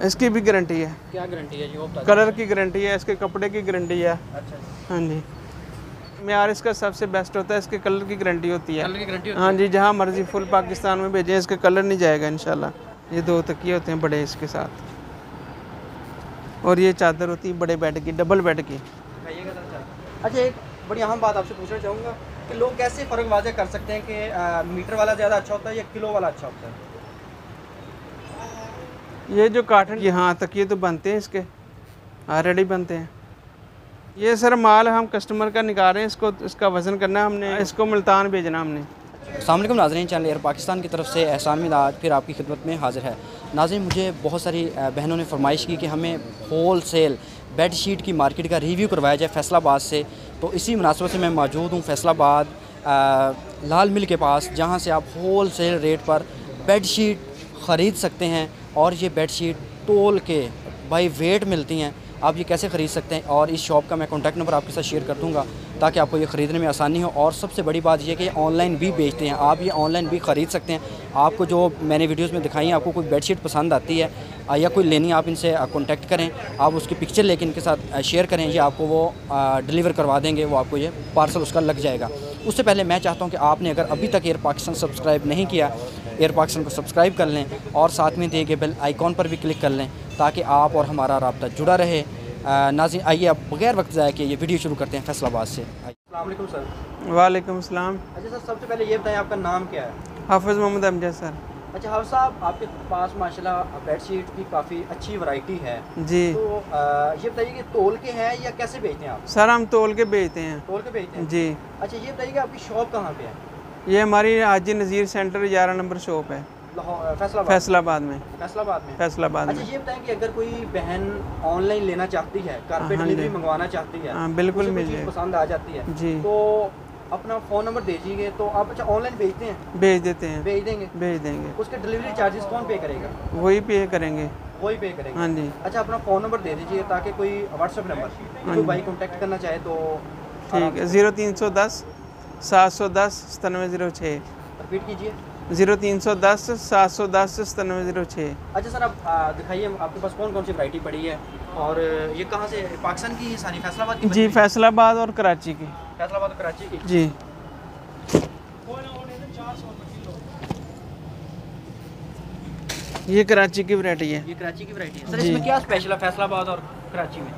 इसकी भी गारंटी है। क्या गारंटी है जी, वो बता कलर की गारंटी है, इसके कपड़े की गारंटी है। अच्छा जी, हाँ जी, मेयार इसका सबसे बेस्ट होता है, इसके कलर की गारंटी होती है। कलर की गारंटी होती हाँ जी, जहाँ मर्जी फुल पाकिस्तान में भेजें, इसका कलर नहीं जाएगा इंशाल्लाह। ये 2 तकिए होते हैं बड़े इसके साथ, और ये चादर होती है बड़े बेड की, डबल बेड की। दिखाइएगा जरा। अच्छा, एक बड़ी अहम बात आपसे पूछना चाहूँगा कि लोग कैसे फ़र्क वाज़ह कर सकते हैं कि मीटर वाला ज़्यादा अच्छा होता है या किलो वाला अच्छा होता है? ये जो काटन की, हाँ, तकिए तो बनते हैं इसके, ऑलरेडी बनते हैं। ये सर माल हम कस्टमर का निकाल रहे हैं, इसको इसका वज़न करना है हमने, इसको मुल्तान भेजना हमने। अस्सलाम वालेकुम नाज़रीन, चैनल एयर पाकिस्तान की तरफ से एहसान मिलाद फिर आपकी खिदमत में हाज़िर है। नाज़रीन, मुझे बहुत सारी बहनों ने फरमाइश की कि हमें होल सेल बेड शीट की मार्केट का रिव्यू करवाया जाए फैसलाबाद से। तो इसी मुनासबत से मैं मौजूद हूँ फैसलाबाद लाल मिल के पास, जहाँ से आप होल सेल रेट पर बेड शीट ख़रीद सकते हैं। और ये बेड शीट तोल के बाई वेट मिलती हैं। आप ये कैसे ख़रीद सकते हैं, और इस शॉप का मैं कॉन्टैक्ट नंबर आपके साथ शेयर कर दूँगा ताकि आपको ये ख़रीदने में आसानी हो। और सबसे बड़ी बात यह कि ये ऑनलाइन भी बेचते हैं, आप ये ऑनलाइन भी ख़रीद सकते हैं। आपको जो मैंने वीडियोस में दिखाई है, आपको कोई बेडशीट पसंद आती है या कोई लेनी, आप इनसे कॉन्टैक्ट करें, आप उसकी पिक्चर लेके इनके साथ शेयर करें, ये आपको वो डिलीवर करवा देंगे, वो आपको ये पार्सल उसका लग जाएगा। उससे पहले मैं चाहता हूँ कि आपने अगर अभी तक एयर पाकिस्तान सब्सक्राइब नहीं किया, एयर पाकिस्तान को सब्सक्राइब कर लें और साथ में दिए गए बेल आइकॉन पर भी क्लिक कर लें ताकि आप और हमारा राब्ता जुड़ा रहे। नाज़रीन, आइए अब बगैर वक्त ज़ाया किए ये वीडियो शुरू करते हैं फैसलाबाद से। अस्सलाम वालेकुम सर। वालेकुम अस्सलाम। अच्छा सर, सबसे पहले ये बताएं आपका नाम क्या है? हाफिज़ मोहम्मद अमजद सर। अच्छा हाफ़िज़ साहब, आपके पास माशाल्लाह बेडशीट की काफ़ी अच्छी वैरायटी है जी। तो ये बताइए कि तोल के हैं या कैसे बेचते हैं आप? सर हम तोल के बेचते हैं। तोल के बेचते हैं जी। अच्छा, ये बताइए कि आपकी शॉप कहाँ पे है? ये हमारी Haji Nazir centre 11 number shop है, फैसलाबाद फैसलाबाद में। फैसलाबाद में फैसलाबाद अच्छा, में। ये बताएं कि अगर कोई बहन ऑनलाइन लेना चाहती है, घर पे हाँ डिलीवरी जी। मंगवाना चाहती है, हाँ, बिल्कुल उसे कोई मिल चीज़ जाएगी। पसंद आ जाती है जी। तो अपना फ़ोन नंबर दे दीजिए तो आप अच्छा ऑनलाइन भेजते हैं? भेज देते हैं, भेज देंगे। भेज देंगे। उसके डिलीवरी चार्जेस कौन पे करेगा? वही पे करेंगे। वही पे करेंगे। हाँ जी। अच्छा, अपना फ़ोन नंबर दे दीजिए ताकि कोई व्हाट्सएप नंबर कोई भाई कॉन्टैक्ट करना चाहे तो। ठीक है, 0310 710 9706। रिपीट कीजिए। 0310 710 9706। अच्छा सर, आप दिखाइए आपके पास कौन कौन सी वैरायटी पड़ी है, और ये कहाँ से, पाकिस्तान की है सारी, फैसलाबाद की? जी, फैसलाबाद और कराची की। फैसलाबाद और कराची की। जी। ये कराची की वैरायटी है। ये कराची की वैरायटी है सर। जी। इसमें क्या स्पेशल है फैसलाबाद और कराची में?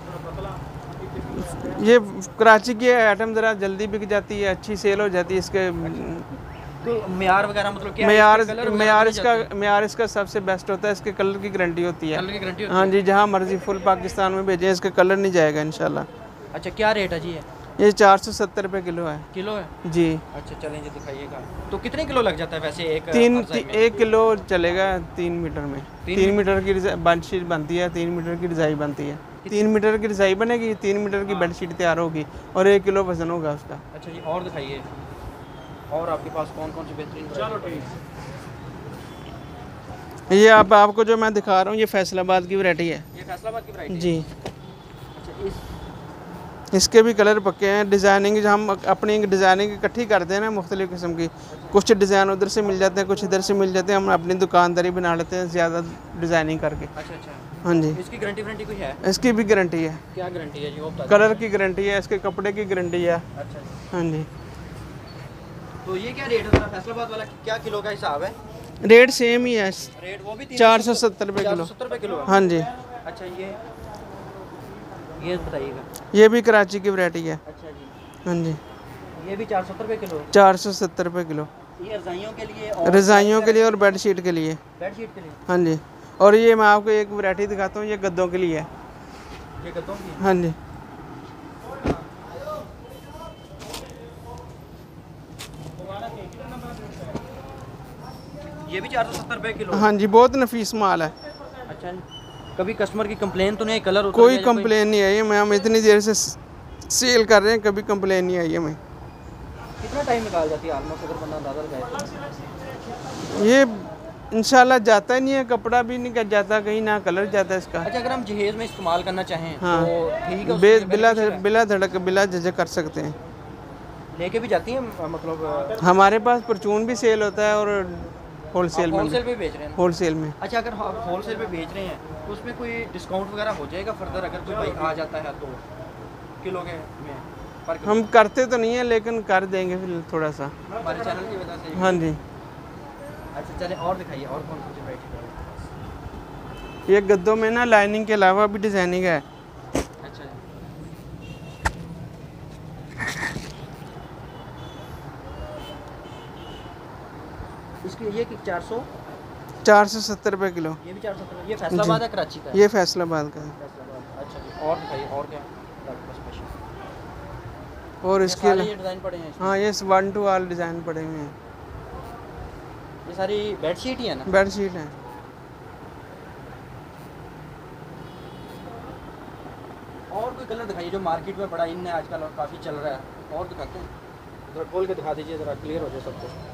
ये कराची की आइटम ज़रा जल्दी बिक जाती है, अच्छी सेल हो जाती है। इसके तो मेयार वगैरह मतलब क्या है? मेयार इसका सबसे बेस्ट होता है, इसके कलर की गारंटी होती है। कलर की गारंटी होती हाँ जी, जहाँ मर्जी फुल पाकिस्तान में भेजें, इसका कलर नहीं जाएगा इंशाल्लाह। अच्छा, क्या रेट है जी ये 470 रुपये किलो है। किलो है? जी। अच्छा चलें जी, दिखाइएगा। तो कितने किलो लग जाता है वैसे एक? 1 किलो चलेगा 3 मीटर में। 3 मीटर की बेडशीट बनती है, 3 मीटर की रज़ाई बनती है। 3 मीटर की रज़ाई बनेगी, 3 मीटर की बेडशीट तैयार होगी और 1 किलो वजन होगा उसका। अच्छा जी, और दिखाइए, और आपके पास कौन कौन सी बेहतरीन? चलो ठीक। ये आपको जो मैं दिखा रहा हूँ, ये फैसलाबाद की वैरायटी है। ये फैसलाबाद की वैरायटी जी। अच्छा, इसके भी कलर पक्के हैं। डिज़ाइनिंग जो हम अपनी डिज़ाइनिंग इकट्ठी करते हैं ना, मुख्तलिफ़ किस्म की, कुछ डिज़ाइन उधर से मिल जाते हैं, कुछ इधर से मिल जाते हैं। हम अपनी दुकानदारी बना लेते हैं ज़्यादा डिज़ाइनिंग करके। अच्छा अच्छा। हाँ जी। इसकी गारंटी वारंटी कोई है? इसकी भी गारंटी है। क्या गारंटी है जी, वो बता कलर की गारंटी है, इसके कपड़े की गारंटी है। अच्छा जी। हाँ जी। तो ये क्या रेट है सर फैसलाबाद वाला, क्या किलो का हिसाब है? रेट सेम ही है, रेट वो भी 470 रुपये किलो। 470 रुपये किलो है? हाँ जी। अच्छा, ये बताइएगा। ये भी कराची की वैरायटी है। अच्छा जी। हाँ जी। ये भी 470 रुपये किलो? 470 रुपये किलो। ये रज़ाइयों के लिए और रज़ाइयों के लिए और बेडशीट के लिए। बेडशीट के लिए? हाँ जी। और ये मैं आपको एक वैरायटी दिखाता हूँ, ये गद्दों के लिए है। ये गद्दों की? हाँ जी। ये भी 470 रुपये किलो? हाँ जी, बहुत नफीस माल है। अच्छा, कभी कस्टमर की कंप्लेन तो नहीं? कलर कोई कंप्लेन नहीं आई है, हम इतनी देर से सेल कर रहे हैं, कभी कंप्लेन नहीं आई है हमें। कितना टाइम निकाल जाती है ऑलमोस्ट, अगर बंदा अंदाजा लगाए? ये इंशाल्लाह जाता ही नहीं है, कपड़ा भी नहीं जाता कहीं, ना कलर जाता है इसका। अच्छा, अगर हम जहेज़ में इस्तेमाल करना चाहें हाँ, तो ठीक है? बिला धड़क बिला झिझक कर सकते हैं। लेके भी जाती हैं मतलब? हमारे पास परचून भी सेल होता है और होलसेल में होलसेल पे बेच रहे हैं? होलसेल में। अच्छा, अगर आप होलसेल पे बेच रहे हैं तो उसमें कोई डिस्काउंट वगैरह हो जाएगा फर्दर, अगर कोई भाई आ जाता है तो किलो के में पर किलो? हम करते तो नहीं है लेकिन कर देंगे फिर थोड़ा सा हमारे चैनल की वजह से। हाँ जी। अच्छा चलें, और दिखाइए और कौन सी वैरायटी? ये गद्दों में ना लाइनिंग के अलावा भी डिज़ाइनिंग है। अच्छा जी। इसकी ये कि 470 रुपये किलो। ये भी 470? ये फैसलाबाद है कराची का? ये फैसलाबाद का है। फैसलाबाद। अच्छा जी, और दिखाइए और क्या आपके पास स्पेशल? और ये इसके सारे ये डिज़ाइन पड़े हैं इसमें? हाँ, ये 1 to ऑल डिज़ाइन पड़े हुए हैं। ये सारी बेडशीट ही है ना? बेडशीट है। और कोई कलर दिखाइए जो मार्केट में बड़ा इन है आजकल और काफ़ी चल रहा है, और दिखाते हैं। ज़रा खोल के दिखा दीजिए, ज़रा क्लियर हो जाए सब कुछ।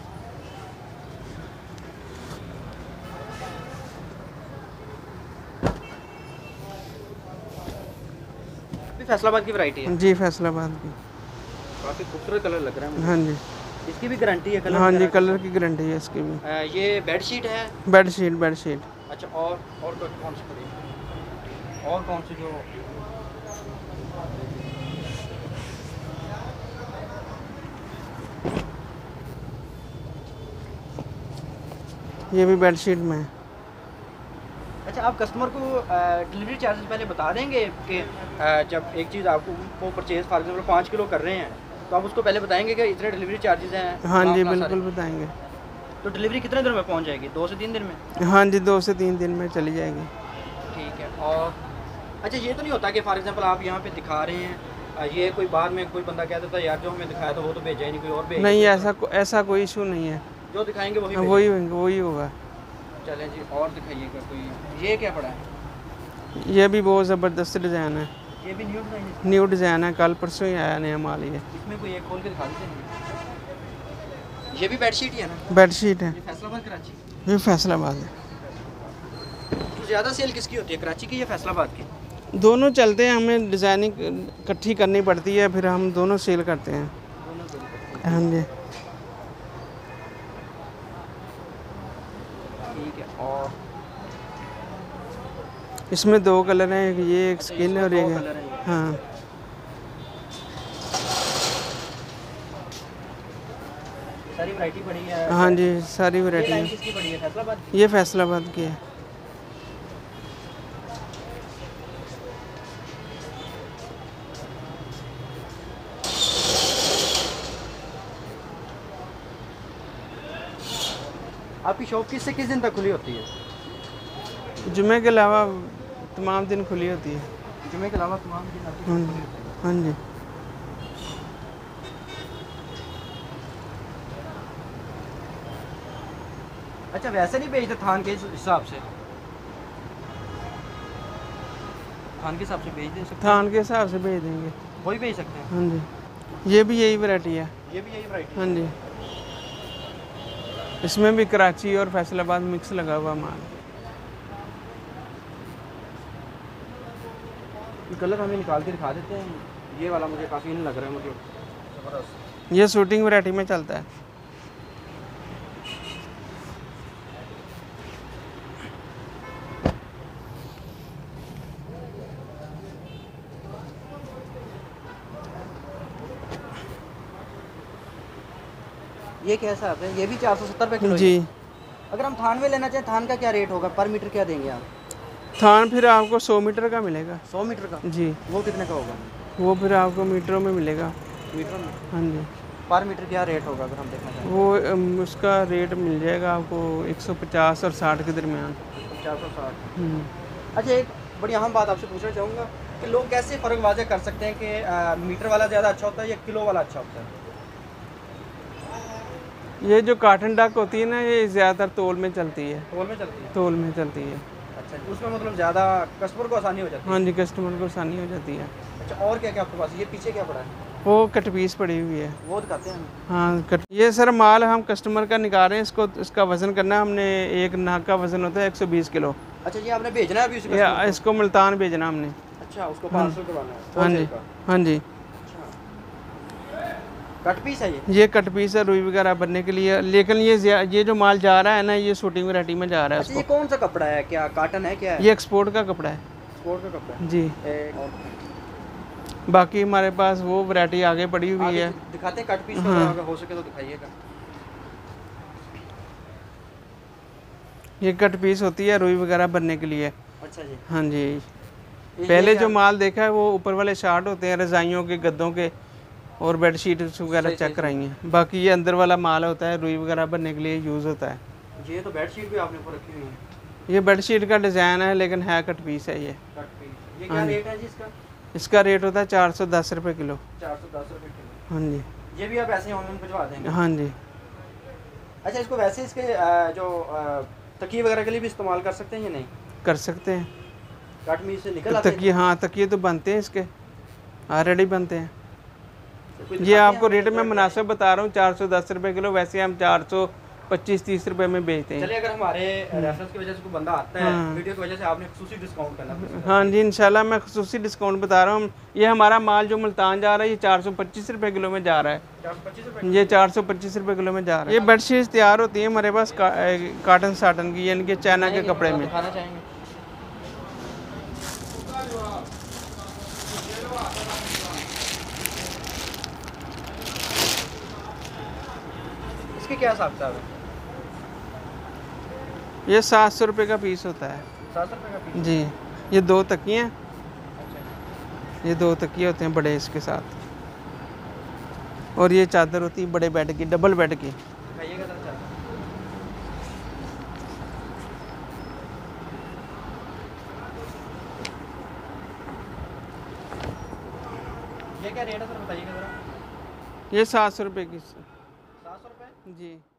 फैसलाबाद की वैरायटी है? जी, फैसलाबाद की। काफ़ी खूबसूरत कलर लग रहा है मुझे। हाँ जी। इसकी भी गारंटी है कलर? हाँ जी, कलर की गारंटी है इसकी भी। ये बेडशीट है? बेडशीट। अच्छा, और कौन सी पड़ी और कौन सी जो ये भी बेडशीट में है। अच्छा, आप कस्टमर को डिलीवरी चार्जेस पहले बता देंगे कि जब एक चीज़ आपको परचेज़ फॉर एग्जाम्पल 5 किलो कर रहे हैं तो आप उसको पहले बताएंगे कि इतने डिलीवरी चार्जेस हैं? हाँ जी, बिल्कुल बताएंगे। तो डिलीवरी कितने दिन में पहुंच जाएगी? 2 से 3 दिन में? हाँ जी, 2 से 3 दिन में चली जाएगी। ठीक है। और अच्छा, ये तो नहीं होता कि फॉर एग्जांपल आप यहाँ पे दिखा रहे हैं, ये कोई बाद में कोई बंदा कह देता है यार जो हमें दिखाया था वो तो भेजा ही नहीं, कोई और भेज? नहीं, ऐसा कोई इशू नहीं है। जो दिखाएंगे वही वही होगा। चलें जी, और दिखाइएगा कोई। ये क्या पड़ा है? ये भी बहुत ज़बरदस्त डिज़ाइन है। ये भी न्यू डिज़ाइन है? न्यू डिज़ाइन है, कल परसों ही आया नया माल ये। इसमें कोई एक खोल के दिखा दीजिए। ये भी बेडशीट ही है ना? बेडशीट है। ये फैसलाबाद कराची? ये फैसलाबाद है। तो ज़्यादा सेल किसकी होती है, कराची की या फैसलाबाद की? दोनों चलते हैं, हमें डिज़ाइनिंग इकट्ठी करनी पड़ती है, फिर हम दोनों सेल करते हैं। दोनों सेल करते हैं। हाँ जी। ठीक है। और इसमें 2 कलर हैं, एक ये एक स्किन है और एक कलर है ये? हाँ। सारी वैरायटी पड़ी है? हाँ जी, सारी ये वैरायटी लाइन है। किसकी पड़ी है, फैसलाबाद की? ये फैसलाबाद की है। आपकी शॉप किस से किस दिन तक खुली होती है? जुमे के अलावा तमाम दिन खुली होती है। जुमे के अलावा तमाम दिन आपकी हाँ शॉप जी। खुली होती है? हाँ जी। अच्छा, वैसे नहीं बेचते थान के हिसाब से? थान के हिसाब से बेच दे सकते? थान के हिसाब से भेज देंगे। वही बेच सकते हैं? हाँ जी। ये भी यही वैरायटी है। ये भी यही वैरायटी? हाँ जी। इसमें भी कराची और फैसलाबाद मिक्स लगा हुआ माल। ये कलर हमें निकाल के दिखा देते हैं। ये वाला मुझे काफ़ी इन लग रहा है, मतलब ज़बरदस्त। ये शूटिंग वैरायटी में चलता है। ये कैसा है? ये भी 470 रुपये किलो? जी। अगर हम थान में लेना चाहें, थान का क्या रेट होगा, पर मीटर क्या देंगे आप? थान फिर आपको 100 मीटर का मिलेगा। 100 मीटर का? जी। वो कितने का होगा? वो फिर आपको मीटरों में मिलेगा। मीटर में? हाँ जी। पर मीटर क्या रेट होगा अगर हम देखना चाहें? वो उसका रेट मिल जाएगा आपको 150 और 60 के दरमियान। 460। अच्छा, एक बड़ी अहम बात आपसे पूछना चाहूँगा कि लोग कैसे फ़र्क वाज़ह कर सकते हैं कि मीटर वाला ज़्यादा अच्छा होता है या किलो वाला अच्छा होता है? ये जो काटन डक होती है ना, ये ज़्यादातर तोल में चलती है। तोल में चलती है? तोल में चलती है। अच्छा, उसमें मतलब ज़्यादा कस्टमर को आसानी हो जाती है? हाँ जी, कस्टमर को आसानी हो जाती है। अच्छा, और क्या क्या आपके पास? ये पीछे क्या पड़ा है? वो कट पीस पड़ी हुई है। वो दिखाते हैं? हाँ, कट। ये सर माल हम कस्टमर का निकाल रहे हैं, इसका वज़न करना है हमने। एक नाक का वज़न होता है 120 किलो। अच्छा, ये आपने भेजना है अभी उसी या customer को? इसको मुल्तान भेजना हमने। अच्छा, उसको 500 करवाना है? हाँ जी। हाँ जी। अच्छा। कट पीस है ये कट पीस है रुई वगैरह बनने के लिए, लेकिन ये जो माल जा रहा है ना, ये शूटिंग वैरायटी में जा रहा है। अच्छा, ये कौन सा कपड़ा है, क्या काटन है, क्या है? ये एक्सपोर्ट का कपड़ा है। एक्सपोर्ट का कपड़ा है जी। बाकी हमारे पास वो वैरायटी आगे पड़ी हुई है। दिखाते हैं कट पीस, हाँ। अगर हो सके तो दिखाइएगा। ये कट पीस होती है रुई वगैरह बनने के लिए। अच्छा जी। हाँ जी। पहले जो माल देखा है वो ऊपर वाले शार्ट होते हैं रजाइयों के, गद्दों के और बेडशीट वगैरह चेक कराई हैं। बाकी ये अंदर वाला माल होता है, रुई वगैरह बनने के लिए यूज़ होता है। ये तो बेडशीट भी आपने ऊपर रखी हुई है। ये बेडशीट का डिज़ाइन है, लेकिन है कट पीस है ये। Cut piece. ये क्या रेट है जी इसका? इसका रेट होता है 410 रुपये किलो। 410 रुपये किलो। हाँ जी। ये भी आप ऐसे ऑनलाइन भिजवा देंगे? हाँ जी। अच्छा, इसको वैसे इसके जो तकिए वगैरह के लिए भी इस्तेमाल कर सकते हैं या नहीं? कर सकते हैं। कट मील से निकल आते हैं? तकिए, हाँ तकिए तो बनते हैं इसके, ऑलरेडी बनते हैं। ये आपको रेट में मुनासिब बता रहा हूँ, 410 रुपये किलो। वैसे हम 425-30 रुपये में बेचते हैं। चलिए, अगर हमारे रेफरेंस की वजह से कोई बंदा आता है वीडियो की वजह से, आपने खुसूसी डिस्काउंट करना है? हाँ जी, इंशाल्लाह मैं खुसूसी डिस्काउंट बता रहा हूँ। ये हमारा माल जो मुल्तान जा रहा है, ये 425 रुपये किलो में जा रहा है। 425 रुपये? ये 425 रुपये किलो में जा रहा है। ये बेडशीट तैयार होती है हमारे पास काटन साटन की, यानी कि चाइना के कपड़े में। दिखाना चाहेंगे? इसके क्या हिसाब किताब है? ये 700 रुपये का पीस होता है। 700 रुपये का पीस? जी। ये 2 तकिए हैं। अच्छा। ये 2 तकिए होते हैं बड़े इसके साथ, और ये चादर होती है बड़े बेड की, डबल बेड की। दिखाइएगा जरा चादर। ये क्या रेट है सर, बताइएगा जरा। ये 700 रुपये की। 700 रुपये? जी।